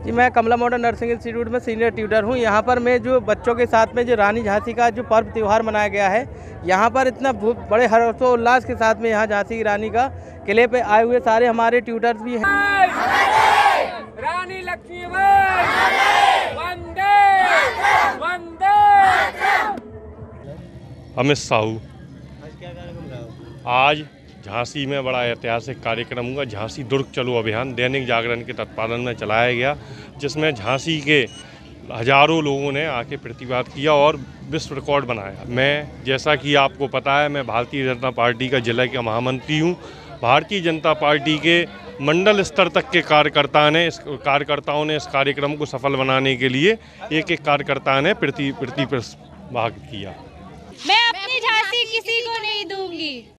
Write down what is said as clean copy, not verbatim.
जी, मैं Kamla modern nursing institute में senior tutor हूँ। यहाँ पर मैं जो बच्चों के साथ में जो रानी झांसी का जो पर्व त्यौहार मनाया गया है, यहाँ पर इतना बड़े हर्षोल्लास के साथ में यहाँ झांसी की रानी का किले पे आए हुए सारे हमारे ट्यूटर्स भी हैं। रानी लक्ष्मीबाई वंदे वंदे। अमित साहू, आज झांसी में बड़ा ऐतिहासिक कार्यक्रम हुआ। झांसी दुर्ग चलो अभियान दैनिक जागरण के तत्वाधान में चलाया गया, जिसमें झांसी के हजारों लोगों ने आके प्रतिवाद किया और विश्व रिकॉर्ड बनाया। मैं, जैसा कि आपको पता है, मैं भारतीय जनता पार्टी का जिला का महामंत्री हूं। भारतीय जनता पार्टी के मंडल स्तर तक के कार्यकर्ताओं ने इस कार्यक्रम को सफल बनाने के लिए एक कार्यकर्ता ने भाग किया। मैं अपनी झांसी किसी को नहीं दूंगी।